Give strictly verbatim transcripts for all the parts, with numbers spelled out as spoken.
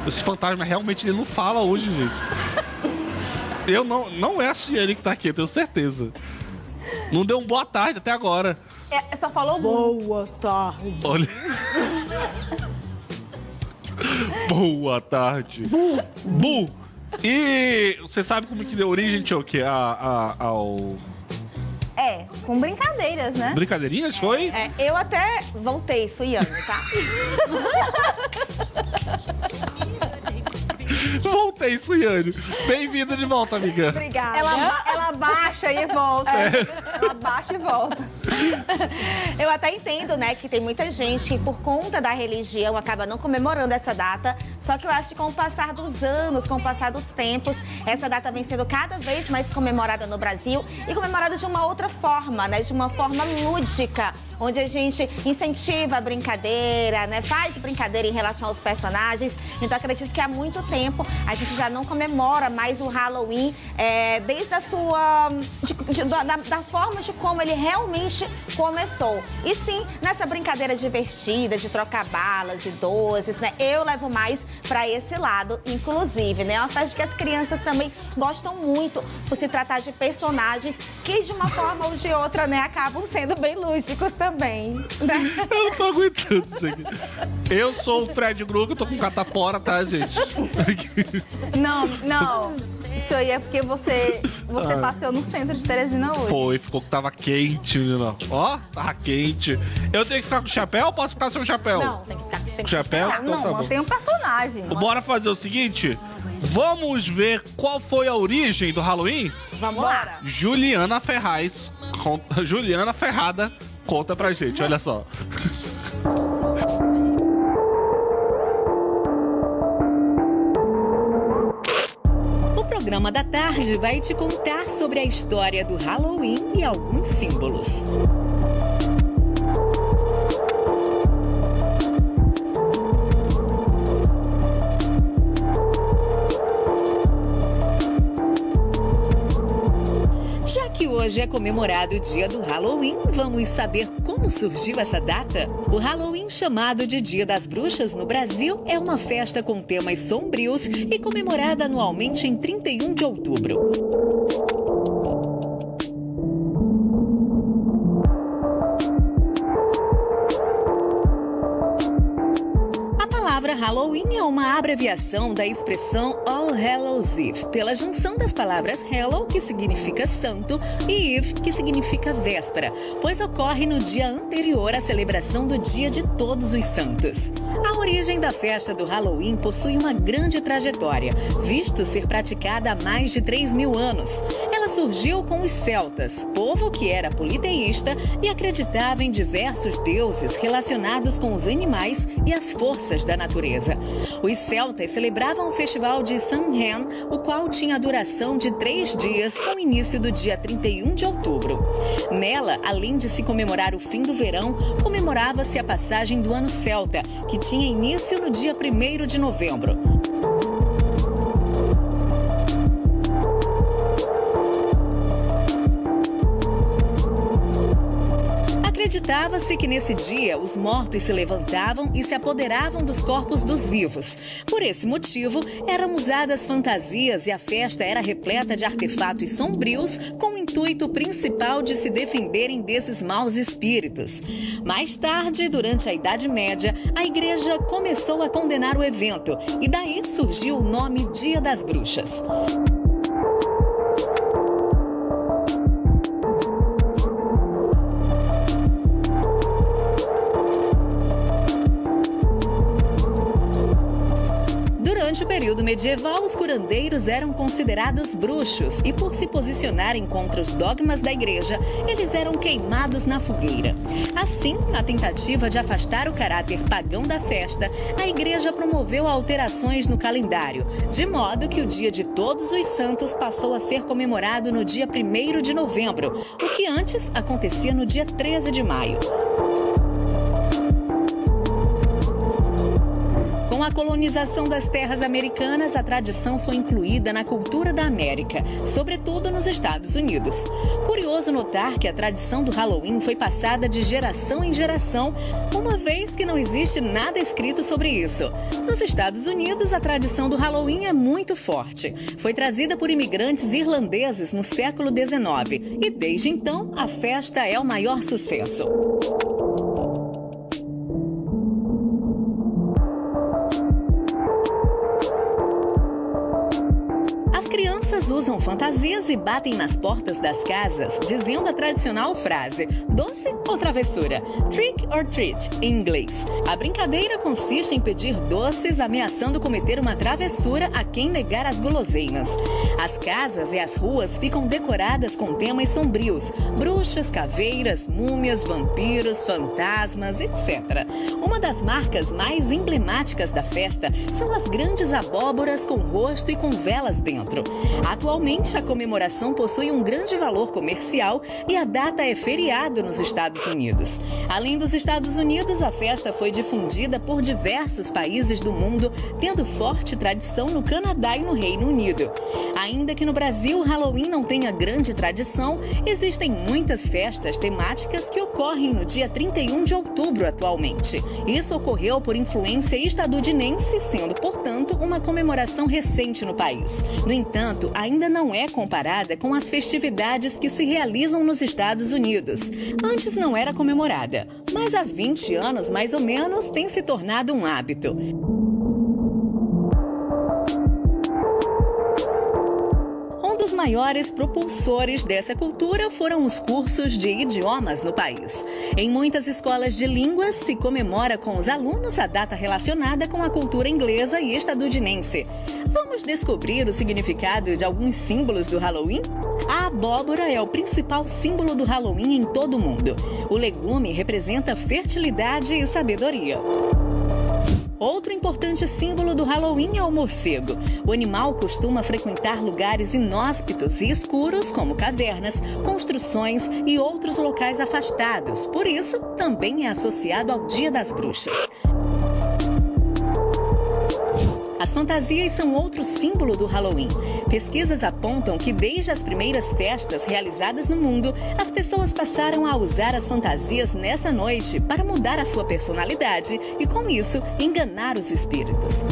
Esse fantasma realmente ele não fala hoje, gente. Eu não, não é a Ciane que tá aqui, eu tenho certeza. Não deu um boa tarde até agora. É, só falou boa tarde. Olha. Boa tarde. Bu. Bu. E você sabe como que deu origem, Tchoki, a, a, ao... É, com brincadeiras, né? Brincadeirinhas, foi? É, eu até voltei, Suiane, tá? Voltei, Suiane. Bem-vinda de volta, amiga. Obrigada. Ela, ela baixa e volta. É. Ela baixa e volta. Eu até entendo, né, que tem muita gente que, por conta da religião, acaba não comemorando essa data. Só que eu acho que com o passar dos anos, com o passar dos tempos, essa data vem sendo cada vez mais comemorada no Brasil e comemorada de uma outra forma, né? De uma forma lúdica, onde a gente incentiva a brincadeira, né? Faz brincadeira em relação aos personagens. Então, acredito que há muito tempo a gente já não comemora mais o Halloween, é, desde a sua... De, de, da, da forma de como ele realmente começou. E sim, nessa brincadeira divertida, de trocar balas e doces, né? Eu levo mais para esse lado, inclusive, né? É uma festa que as crianças também gostam muito, por se tratar de personagens que, de uma forma ou de outra, né, acabam sendo bem lúdicos também, né? Eu não tô aguentando isso aqui. Eu sou o Fred Krueger, eu tô com catapora, tá, gente? Não, não. Isso aí é porque você, você ah. passeou no centro de Teresina hoje. Foi, ficou que tava quente, menina. Ó, tava quente. Eu tenho que ficar com chapéu ou posso ficar sem chapéu? Não, tem que ficar com chapéu. Ah, então, não, tá mantém um personagem. Bora fazer o seguinte? Vamos ver qual foi a origem do Halloween? Vamos lá. Juliana Ferraz, Juliana Ferrada, conta pra gente, olha só. O programa da tarde vai te contar sobre a história do Halloween e alguns símbolos. Já que hoje é comemorado o dia do Halloween, vamos saber como surgiu essa data? O Halloween, chamado de Dia das Bruxas no Brasil, é uma festa com temas sombrios e comemorada anualmente em trinta e um de outubro. A palavra Halloween é uma abreviação da expressão All Hallows Eve, pela junção das palavras Hallow, que significa santo, e Eve, que significa véspera, pois ocorre no dia anterior à celebração do Dia de Todos os Santos. A origem da festa do Halloween possui uma grande trajetória, visto ser praticada há mais de três mil anos. Ela surgiu com os celtas, povo que era politeísta e acreditava em diversos deuses relacionados com os animais e as forças da natureza. Os celtas celebravam o festival de Samhain, o qual tinha duração de três dias, com início do dia trinta e um de outubro. Nela, além de se comemorar o fim do verão, comemorava-se a passagem do ano celta, que tinha início no dia primeiro de novembro. Acreditava-se que nesse dia os mortos se levantavam e se apoderavam dos corpos dos vivos. Por esse motivo, eram usadas fantasias e a festa era repleta de artefatos sombrios com o intuito principal de se defenderem desses maus espíritos. Mais tarde, durante a Idade Média, a igreja começou a condenar o evento e daí surgiu o nome Dia das Bruxas. Durante o período medieval, os curandeiros eram considerados bruxos e, por se posicionarem contra os dogmas da igreja, eles eram queimados na fogueira. Assim, na tentativa de afastar o caráter pagão da festa, a igreja promoveu alterações no calendário, de modo que o Dia de Todos os Santos passou a ser comemorado no dia primeiro de novembro, o que antes acontecia no dia treze de maio. Com Com a colonização das terras americanas, a tradição foi incluída na cultura da América, sobretudo nos Estados Unidos. Curioso notar que a tradição do Halloween foi passada de geração em geração, uma vez que não existe nada escrito sobre isso. Nos Estados Unidos, a tradição do Halloween é muito forte. Foi trazida por imigrantes irlandeses no século dezenove e, desde então, a festa é o maior sucesso. As crianças usam fantasias e batem nas portas das casas, dizendo a tradicional frase doce ou travessura, trick or treat, em inglês. A brincadeira consiste em pedir doces, ameaçando cometer uma travessura a quem negar as guloseimas. As casas e as ruas ficam decoradas com temas sombrios, bruxas, caveiras, múmias, vampiros, fantasmas, etcétera. Uma das marcas mais emblemáticas da festa são as grandes abóboras com rosto e com velas dentro. Atualmente, a comemoração possui um grande valor comercial e a data é feriado nos Estados Unidos. Além dos Estados Unidos, a festa foi difundida por diversos países do mundo, tendo forte tradição no Canadá e no Reino Unido. Ainda que no Brasil o Halloween não tenha grande tradição, existem muitas festas temáticas que ocorrem no dia trinta e um de outubro atualmente. Isso ocorreu por influência estadunidense, sendo, portanto, uma comemoração recente no país. No entanto, ainda não é comparada com as festividades que se realizam nos Estados Unidos. Antes não era comemorada, mas há vinte anos, mais ou menos, tem se tornado um hábito. Um dos maiores propulsores dessa cultura foram os cursos de idiomas no país. Em muitas escolas de línguas, se comemora com os alunos a data relacionada com a cultura inglesa e estadunidense. Vamos descobrir o significado de alguns símbolos do Halloween? A abóbora é o principal símbolo do Halloween em todo o mundo. O legume representa fertilidade e sabedoria. Outro importante símbolo do Halloween é o morcego. O animal costuma frequentar lugares inóspitos e escuros, como cavernas, construções e outros locais afastados. Por isso, também é associado ao Dia das Bruxas. As fantasias são outro símbolo do Halloween. Pesquisas apontam que desde as primeiras festas realizadas no mundo, as pessoas passaram a usar as fantasias nessa noite para mudar a sua personalidade e, com isso, enganar os espíritos.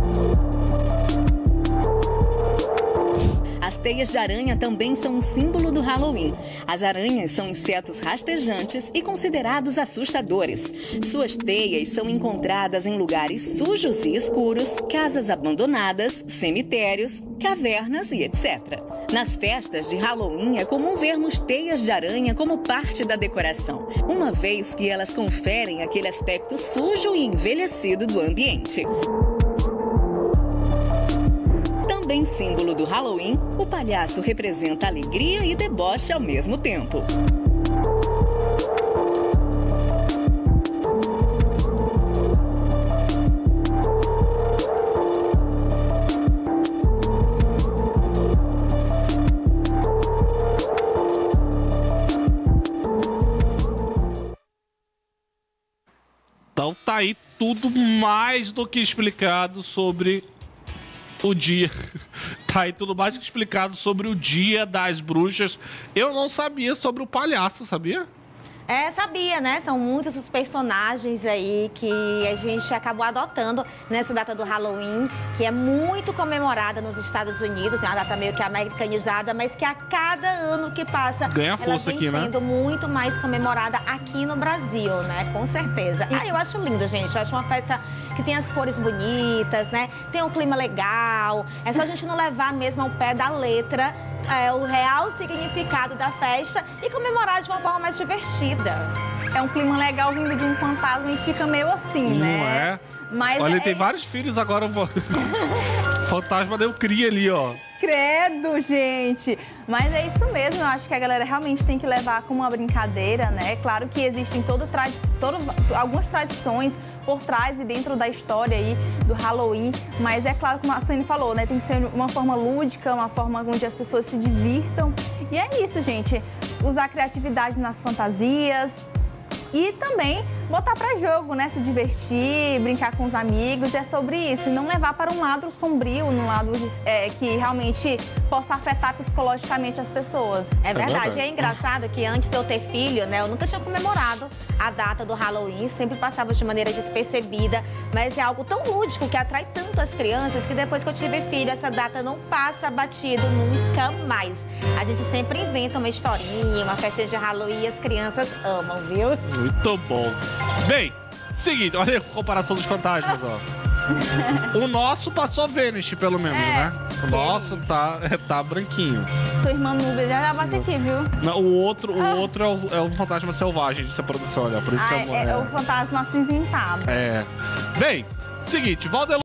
As teias de aranha também são um símbolo do Halloween. As aranhas são insetos rastejantes e considerados assustadores. Suas teias são encontradas em lugares sujos e escuros, casas abandonadas, cemitérios, cavernas e etcétera. Nas festas de Halloween é comum vermos teias de aranha como parte da decoração, uma vez que elas conferem aquele aspecto sujo e envelhecido do ambiente. Também símbolo do Halloween, o palhaço representa alegria e deboche ao mesmo tempo. Então tá aí tudo mais do que explicado sobre o dia. Tá aí tudo mais que explicado sobre o Dia das Bruxas. Eu não sabia sobre o palhaço, sabia? É, sabia, né? São muitos os personagens aí que a gente acabou adotando nessa data do Halloween, que é muito comemorada nos Estados Unidos, é uma data meio que americanizada, mas que a cada ano que passa, ganha força ela vem aqui, sendo né? muito mais comemorada aqui no Brasil, né? Com certeza. Ah, eu acho lindo, gente. Eu acho uma festa que tem as cores bonitas, né? Tem um clima legal. É só a gente não levar mesmo ao pé da letra É, o real significado da festa e comemorar de uma forma mais divertida. É um clima legal vindo de um fantasma, a gente fica meio assim, Não né? é? Mas Olha, é... tem vários filhos agora. Fantasma deu cria ali, ó. Credo, gente! Mas é isso mesmo, eu acho que a galera realmente tem que levar como uma brincadeira, né? Claro que existem todo tradi todo, algumas tradições por trás e dentro da história aí do Halloween, mas é claro, como a Suene falou, né? Tem que ser uma forma lúdica, uma forma onde as pessoas se divirtam. E é isso, gente. Usar a criatividade nas fantasias e também botar pra jogo, né? Se divertir, brincar com os amigos, é sobre isso. E não levar para um lado sombrio, um lado é, que realmente possa afetar psicologicamente as pessoas. É verdade. verdade. É engraçado que antes de eu ter filho, né, eu nunca tinha comemorado a data do Halloween, sempre passava de maneira despercebida, mas é algo tão lúdico que atrai tanto as crianças que depois que eu tive filho, essa data não passa batido nunca mais. A gente sempre inventa uma historinha, uma festa de Halloween e as crianças amam, viu? Muito bom. Bem, seguinte, olha a comparação dos fantasmas, ó. O nosso passou Vanish, pelo menos, É. né? O nosso tá, tá branquinho. Sua irmã Nubia já, já bate aqui, viu? Não, O outro, o outro é, o, é um fantasma selvagem de essa produção, olha. Por isso Ah, que é, é, é o fantasma acinzentado. é. Bem, seguinte, Valdelon.